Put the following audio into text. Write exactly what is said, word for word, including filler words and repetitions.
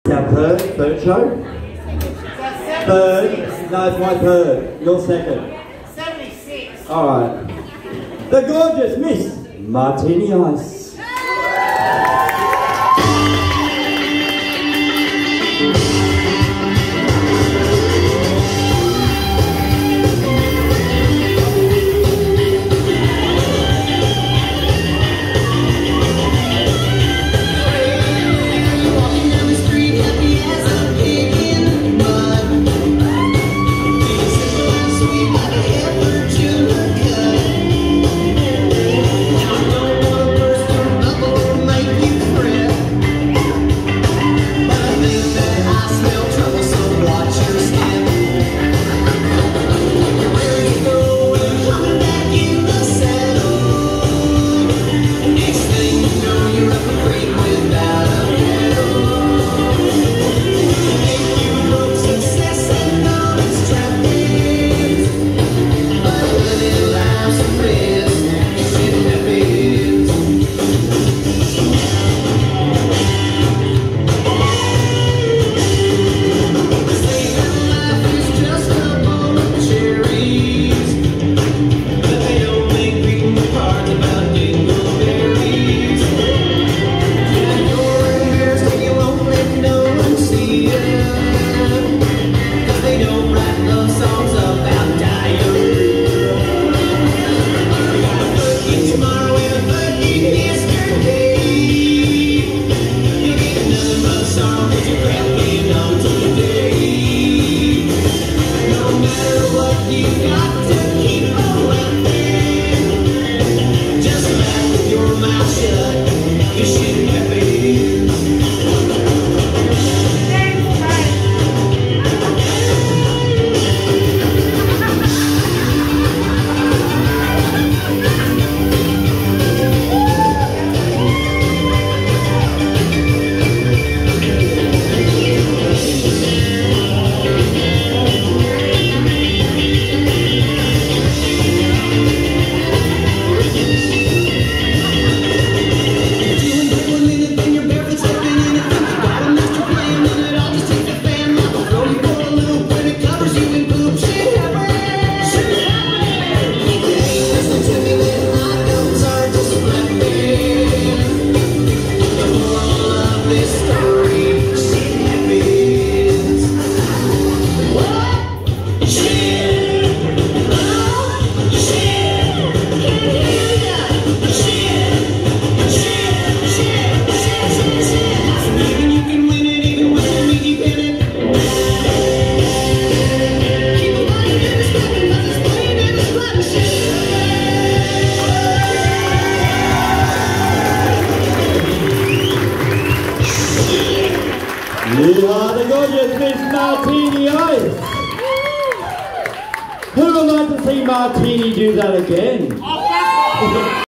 Our third, third show? Third, no, it's my third, your second. seventy-six. Alright. The gorgeous Miss Martini Ice. You are the gorgeous Miss Martini Ice. Who would like to see Martini do that again?